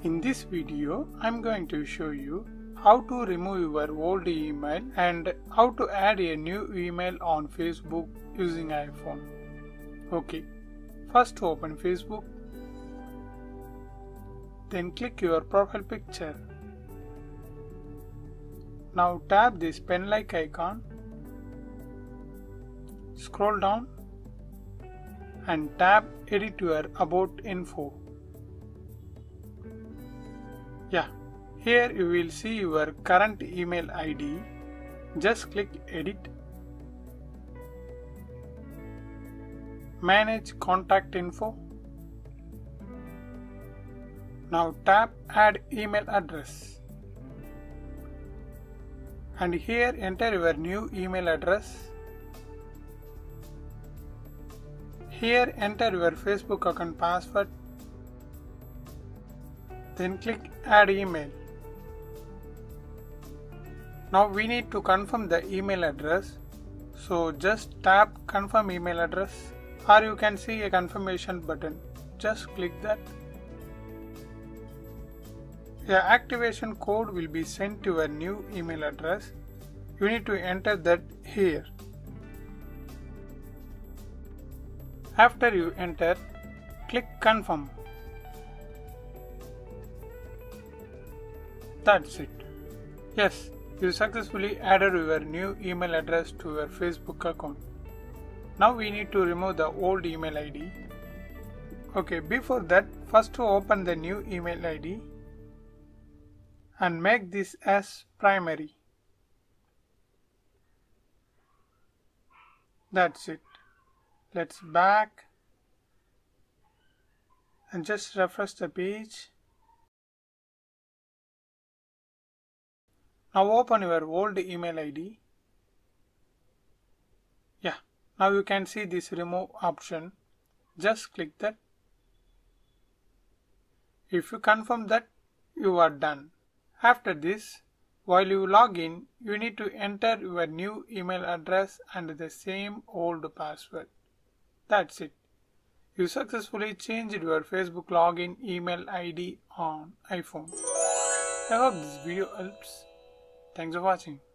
In this video, I'm going to show you how to remove your old email and how to add a new email on Facebook using iPhone. Okay, first open Facebook, then click your profile picture. Now tap this pen-like icon, scroll down and tap Edit your About info. Here you will see your current email ID. Just click Edit, Manage Contact Info. Now tap Add Email Address. And here enter your new email address. Here enter your Facebook account password. Then click Add Email. Now we need to confirm the email address, so just tap Confirm Email Address, or you can see a confirmation button. Just click that. The activation code will be sent to your new email address. You need to enter that here. After you enter, click Confirm. That's it. Yes, you successfully added your new email address to your Facebook account. Now we need to remove the old email ID. Okay, before that, first open the new email ID and make this as primary. That's it. Let's back and just refresh the page. Now open your old email ID. Now you can see this remove option. Just click that. If you confirm that, you are done. After this, while you log in, you need to enter your new email address and the same old password. That's it. You successfully changed your Facebook login email ID on iPhone. I hope this video helps. Thanks for watching.